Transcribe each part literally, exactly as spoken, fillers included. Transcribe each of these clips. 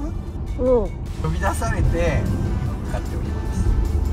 お呼び出されて向かっております。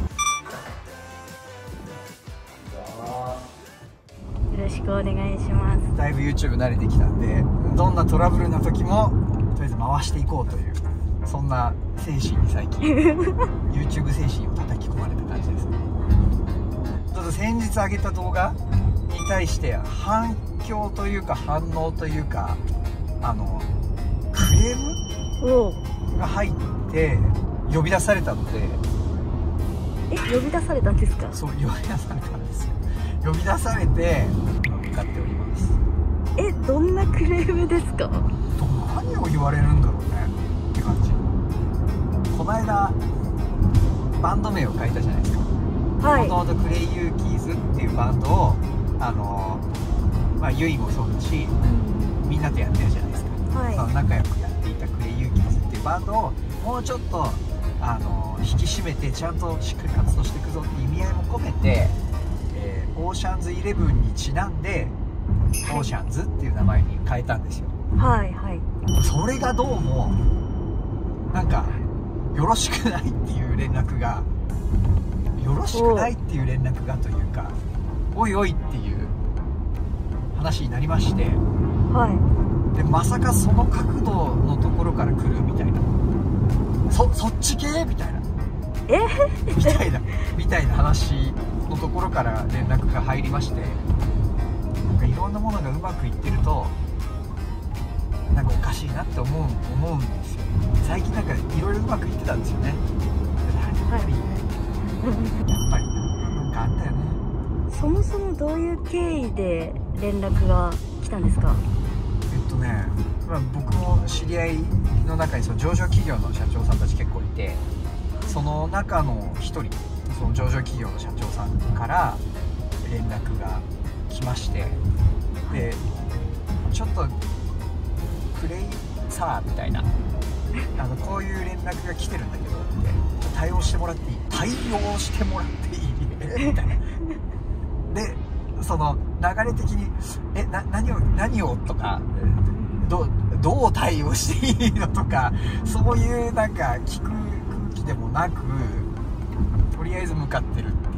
よろしくお願いします。 だいぶ YouTube 慣れてきたんで、どんなトラブルな時もとりあえず回していこうという、そんな精神に最近YouTube 精神を叩き込まれた感じですね。ちょっと先日上げた動画に対して反響というか反応というか、あのクレームが入って呼び出されたので。 え、呼び出されたんですか？ そう、呼び出されたんですよ。呼び出されて向かっております。 え、どんなクレームですか？ 何を言われるんだろうねって感じ。この間バンド名を変えたじゃないですか。はい。もともとクレイユーキーズっていうバンドをあのまあユイもそうだし、うん、みんなとやってるじゃないですか。はい。その仲良くやっていたクレイユーキーズっていうバンドをもうちょっとあの引き締めてちゃんとしっかり活動していくぞっていう意味合いも込めて、えー、オーシャンズイレブンにちなんでオーシャンズっていう名前に変えたんですよ。 はいはい。 それがどうもなんかよろしくないっていう連絡がよろしくないっていう連絡がというか、おいおいっていう話になりまして、はい。でまさかその角度のところから来るみたいな、そそっち系みたいな、 えみたいなみたいな話のところから連絡が入りまして、なんかいろんなものがうまくいってるとなんかおかしいなって思う思うんですよ。最近なんかいろいろうまくいってたんですよね。やっぱりね、やっぱりなんかあったよね。 そもそもどういう経緯で連絡が来たんですか？ えっとね、まあ、僕も知り合いの中にその上場企業の社長さんたち結構いて、その中の一人、その上場企業の社長さんから連絡が来まして、でちょっとクレイさーみたいな、あのこういう連絡が来てるんだけどって対応してもらっていい対応してもらっていいみたいな。でその流れ的にえな何を何をとかどどう対応していいのとか、そういうなんか聞く空気でもなく、とりあえず向かってるっていう。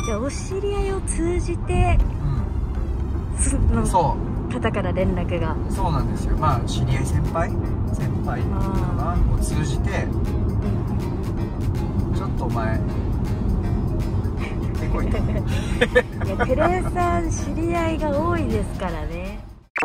じゃあお知り合いを通じて、うん、そう方から連絡が。 そうなんですよ。まあ知り合い先輩先輩を通じて、ちょっとお前行ってこいと。 いやテレさん知り合いが多いですからね。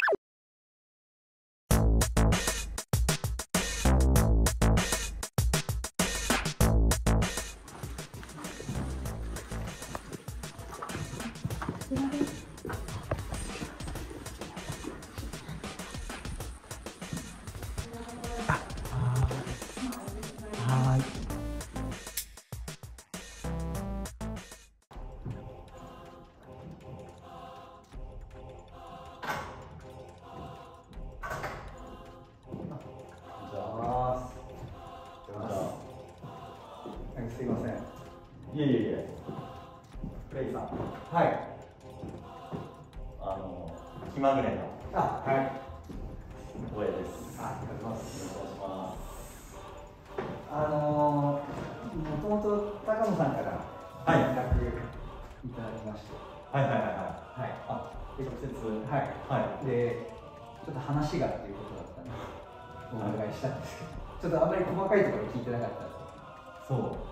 すいません。 いえいえいえ。クレイさん。 はい。 あの気まぐれの。 あ、はい。 大江です。 あ、お願いします。 お願いします。 あのー、もともと高野さんから連絡いただきまして。 はいはいはいはい。はい。あ、直接。 はい。はい。で、ちょっと話がっていうことだったんで、お願いしたんですけど、ちょっとあんまり細かいところ聞いてなかったんです。そう。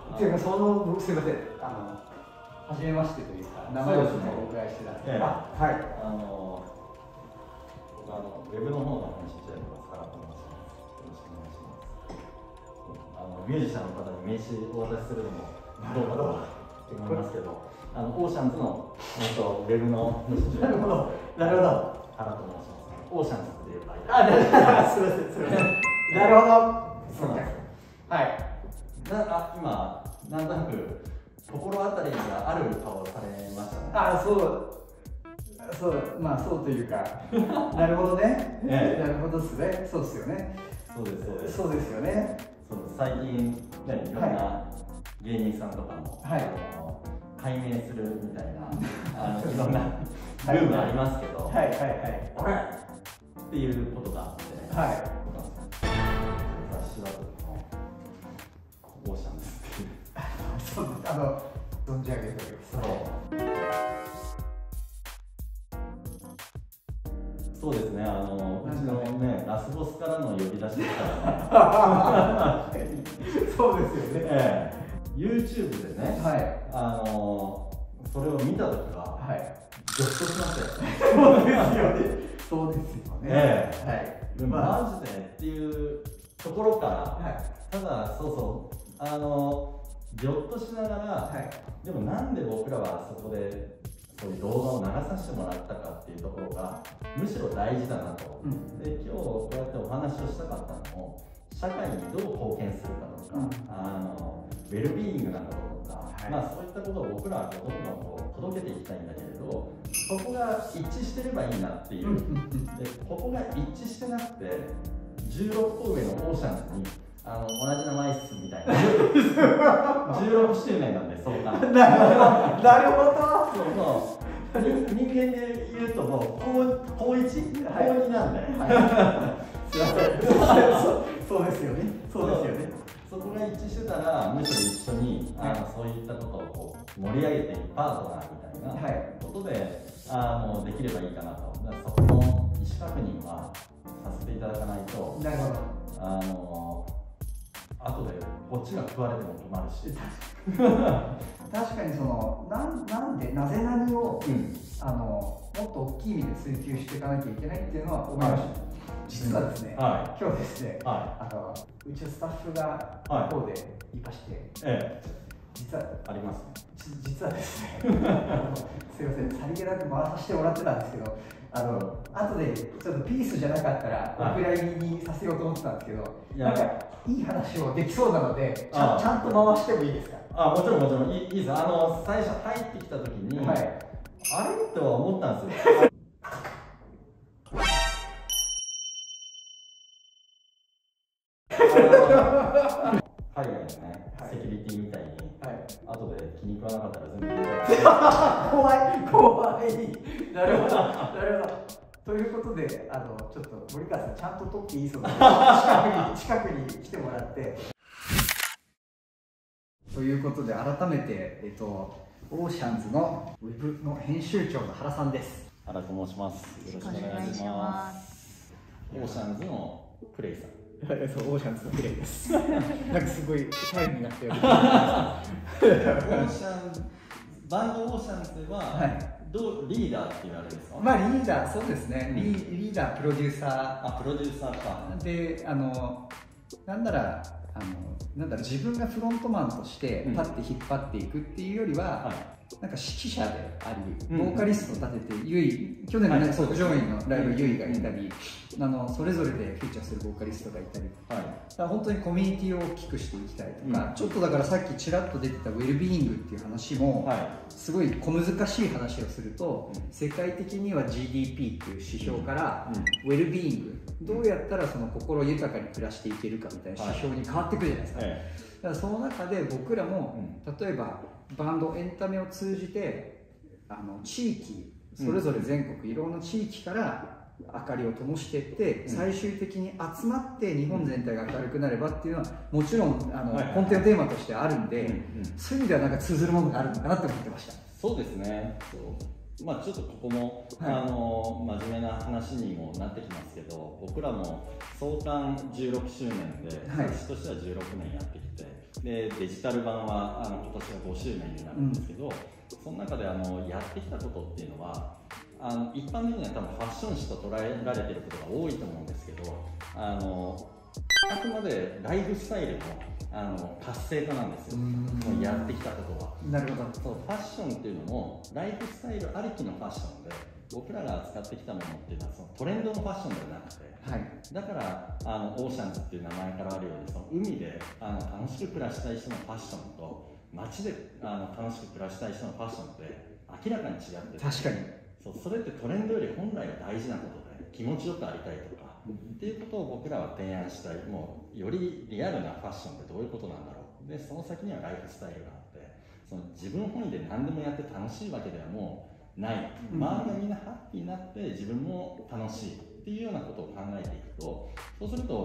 っていうか、その、僕すみません。あの、初めましてというか、名前をちょっとお伺いしてたんですけど。あ、はい。 あの、僕あの、ウェブの方の話しちゃいますから、お願いします。よろしくお願いします。あの、ミュージシャンの方に名刺をお渡しするのもどうかと思いますけど、あの、オーシャンズの、えっと、ウェブの名刺なるほど。なるほど。 原と申します。オーシャンズっていう場合。 あ、なるほど。すみません、すみません。なるほど。そうなんです。はい。 なあ今、なんとなく心当たりがある顔されましたね。 あ、そう、そう、まあそうというか、なるほどね。ね、なるほどですね。そうですよね。 そうです、そうです。 そうですよね。 そうです。最近、ね、いろんな芸人さんとかも、はい、あの解明するみたいな、あのいろんなルールありますけど、はいはいはい。あれっていうことがあって、はい。最あの存じ上げております。 そうですね、あのうちのねラスボスからの呼び出しですからね。 そうですよね。 ええ、YouTube でね、 はい、 あのそれを見たときは、はい、ギョッとしましたよね。 そうですよね。そうですよね。 ええ、はい。 まあ、 マジでっていうところから、はい、ただそうそうあのギョッとしながら、はい、でもなんで僕らはそこでそういう動画を流させてもらったかっていうところがむしろ大事だなと、うん、で今日こうやってお話をしたかったのも社会にどう貢献するかとか、うん、あのウェルビーイングなこととか、はい、まあそういったことを僕らはどんどんこう届けていきたいんだけれど、そこが一致してればいいなっていう、でここが一致してなくてじゅうろっこ上のオーシャンズにあの同じ名前っすみたいなじゅうろくしゅうねんなんで、そうかなるほどなるほど、 そうそう人間で言うともう高いち、高になんで、 すいませんそうですよね、そうですよね。 そこが一致してたらむしろ一緒にあのそういったことをこう盛り上げていくパートナーみたいなことで、あのできればいいかなと。だからそこの意思確認はさせていただかないと、 なるほど、 あの後でこっちが食われても困るし確かにそのな ん, なんでなぜ何を、うん、あのもっと大きい意味で追求していかなきゃいけないっていうのは思いました、はい、実はですね、はい、今日ですね、はい、あのうちのスタッフが向こうでいまして、はい、ええ、実はありますね、 実はですねすいません、さりげなく回させてもらってたんですけど、あの後でちょっとピースじゃなかったらお蔵入りにさせようと思ってたんですけど、なんかいい話をできそうなのでち ゃ, ちゃんと回してもいいですか？ あ、もちろんもちろんいいです。あの最初入ってきた時に、はい、あれとは思ったんですよ。海外のね、はい、セキュリティみたいに、はい、後で気に食わなかったら全部怖い怖いなるほどなるほどということで、あのちょっと森川さんちゃんと撮っていいそうなので近くに近くに来てもらってということで、改めて、えっと、オーシャンズのウェブの編集長の原さんです。 原と申します。よろしくお願いします。オーシャンズのプレイさん。 そう、オーシャンズのプレイです。なんかすごいタイムになったような。 オーシャンズ、バンドオーシャンズは、はい、どうリーダーって言われるんですか？ まあリーダー、そうですね。リ, リーダー、プロデューサー。 あ、プロデューサーか。 で、あのなんならあのなんだろう、自分がフロントマンとして立って引っ張っていくっていうよりは。うん、はい、なんか指揮者であり、ボーカリストを立てて、ゆい、去年のね、即上演のライブ、ゆいがいたり、あのそれぞれでフィーチャーするボーカリストがいたり、はい、だから本当にコミュニティを大きくしていきたいとか、うん、ちょっとだからさっきちらっと出てたウェルビーイングっていう話も、はい、すごい小難しい話をすると、うん、世界的には ジーディーピー っていう指標から、うん、ウェルビーイング、どうやったらその心豊かに暮らしていけるかみたいな指標に変わってくるじゃないですか。はい、だからその中で僕らも、うん、例えばバンドエンタメを通じてあの地域それぞれ全国、うん、いろんな地域から明かりを灯していって、うん、最終的に集まって日本全体が明るくなればっていうのはもちろんあの、はい、根底テーマとしてあるんで、うんうん、そういう意味ではなんか通ずるものがあるのかなって思ってました。 そうですね。そう、まあ、ちょっとここも、はい、あの真面目な話にもなってきますけど、僕らも創刊じゅうろくしゅうねんで、はい、雑誌としてはじゅうろくねんやってきて、でデジタル版はあの今年がごしゅうねんになるんですけど、うん、その中であのやってきたことっていうのは、あの一般的には多分ファッション誌と捉えられていることが多いと思うんですけど、あのあくまでライフスタイルのあの活性化なんですよ、もうやってきたことは。 なるほど。 そう、ファッションっていうのもライフスタイルありきのファッションで、僕らが扱ってきたものっていうのはそのトレンドのファッションではなくて、はい、だからあのオーシャンズっていう名前からあるように、その海であの楽しく暮らしたい人のファッションと街であの楽しく暮らしたい人のファッションって明らかに違ってて、 確かにそう、それってトレンドより本来は大事なことで、気持ちよくありたいとか、うん、っていうことを僕らは提案したい。もうよりリアルなファッションってどういうことなんだろう。でその先にはライフスタイルがあって、その自分本位で何でもやって楽しいわけではもうない、周りがみんなハッピーになって自分も楽しいっていうようなことを考えていくと、そうすると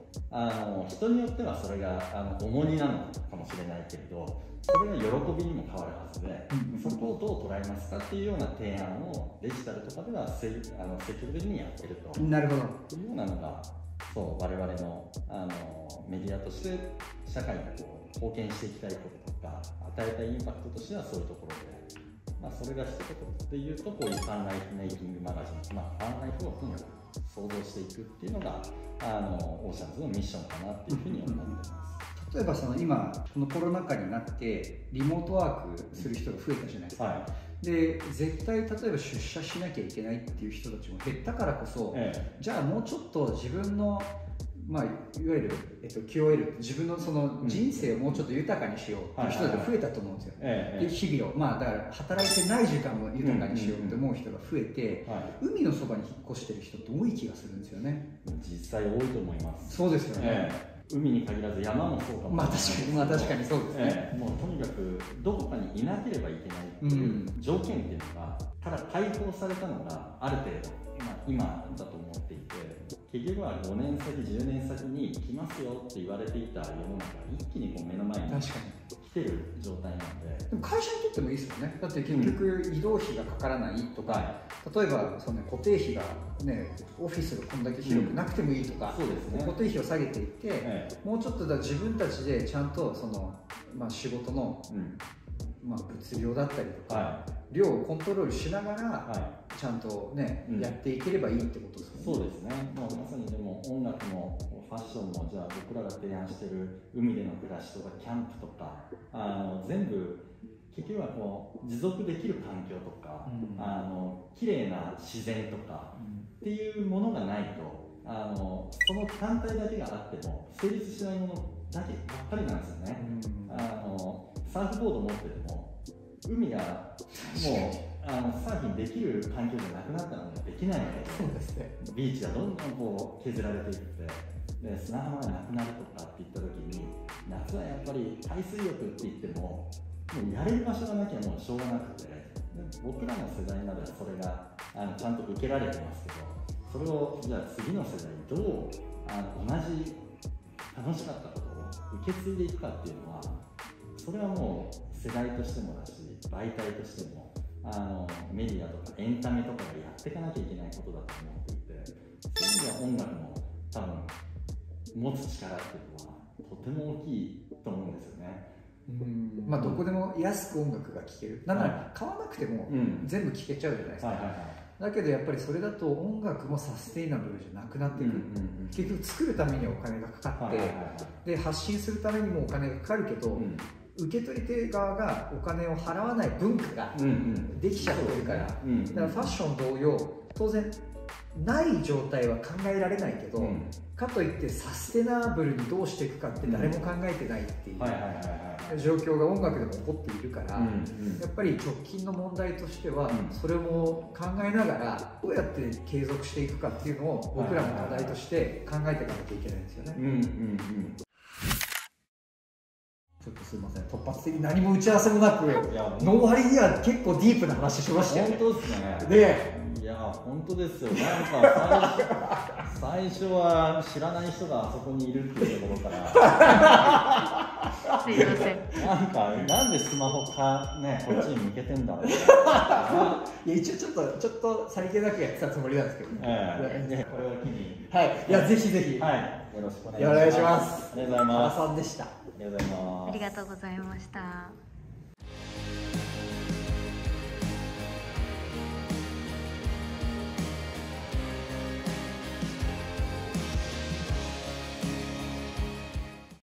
あの人によってはそれがあの重荷なのかもしれないけれど、それが喜びにも変わるはずで、そこをどう捉えますかっていうような提案をデジタルとかではせあの積極的にやってると。 なるほど。 いうようなのが、そう我々のあのメディアとして社会にこう貢献していきたいこととか、与えたいインパクトとしてはそういうところで、まあ、それが一言で言うと、こういうファンライフメイキングマガジン、まあ、ファンライフをとにかく想像していくっていうのがあのオーシャンズのミッションかなっていうふうに思ってます。 例えばその今このコロナ禍になってリモートワークする人が増えたじゃないですか、はい、で絶対例えば出社しなきゃいけないっていう人たちも減ったからこそ、ええ、じゃあもうちょっと自分のまあ、いわゆる、えっと、キューオーエル 自分のその人生をもうちょっと豊かにしようっていう人が増えたと思うんですよ。で日々を、まあ、だから働いてない時間も豊かにしようって思う人が増えて、海のそばに引っ越してる人って多い気がするんですよね。 実際多いと思います。 そうですよね、ええ、海に限らず山もそうかもしれない。 まあ確かに、まあ確かにそうですね、 ええ、もうとにかくどこかにいなければいけないっていう条件っていうのが、ただ解放されたのがある程度、まあ、今だと思っていて、結局はごねん先じゅうねん先に来ますよって言われていた世の中が一気にこう目の前に来てる状態なんで。 でも会社にとってもいいですよね。だって結局移動費がかからないとか、うん、例えばその固定費がね、オフィスがこんだけ広くなくてもいいとか、うん、そうですね、固定費を下げていって、ええ、もうちょっとだ自分たちでちゃんとその、まあ、仕事の、うん、まあ、物量だったりとか、はい、量をコントロールしながら、はい、ちゃんとね、うん、やっていければいいってことですよね。 そうですね。もうまさにでも音楽もファッションも、じゃあ僕らが提案してる海での暮らしとかキャンプとか、あの全部結局はこう持続できる環境とか、うん、あの綺麗な自然とか、うん、っていうものがないと、あのその単体だけがあっても成立しないものだけばっかりなんですよね。うん、あのサーフボード持ってても海がもうあのサーフィンできる環境じゃなくなったのでできないので、そうですね、ビーチがどんどんこう削られていってで砂浜がなくなるとかっていった時に、夏はやっぱり海水浴って言ってももうやれる場所がなきゃもうしょうがなくて、僕らの世代まではそれがあのちゃんと受けられてますけど、それをじゃあ次の世代にどうあの同じ楽しかったことを受け継いでいくかっていうのは、それはもう世代としてもだし、媒体としてもあのメディアとかエンタメとかがやっていかなきゃいけないことだと思っていて、そういう意味では音楽も多分持つ力っていうのはとても大きいと思うんですよね。 うん、まあどこでも安く音楽が聴ける、なんなら買わなくても全部聴けちゃうじゃないですか。だけどやっぱりそれだと音楽もサステイナブルじゃなくなってくる。結局作るためにはお金がかかって、で発信するためにもお金がかかるけど、うん、受け取り手側がお金を払わない文化ができちゃってるから、だからファッション同様、当然ない状態は考えられないけど、うん、かといってサステナブルにどうしていくかって誰も考えてないっていう状況が音楽でも起こっているから、うんうん、やっぱり直近の問題としては、うん、それも考えながらどうやって継続していくかっていうのを僕らも課題として考えていかなきゃいけないんですよね。うんうんうん、ちょっとすみません、突発的に何も打ち合わせもなく、ノーハリには結構ディープな話しましたよね。 本当ですね。 で、 いや本当ですよ。なんか最初、最初は知らない人があそこにいるっていうところから、 すいません。 なんかなんでスマホかねこっちに向けてんだろう。いや一応ちょっとちょっとさりげなくやってたつもりなんですけどね。 えー、ねこれを機に、 はい、いやぜひぜひ、 はい、よろしくお願いします。 お願いします。 ありがとうございます。 原さんでした。 ありがとうございます。 ありがとうございました。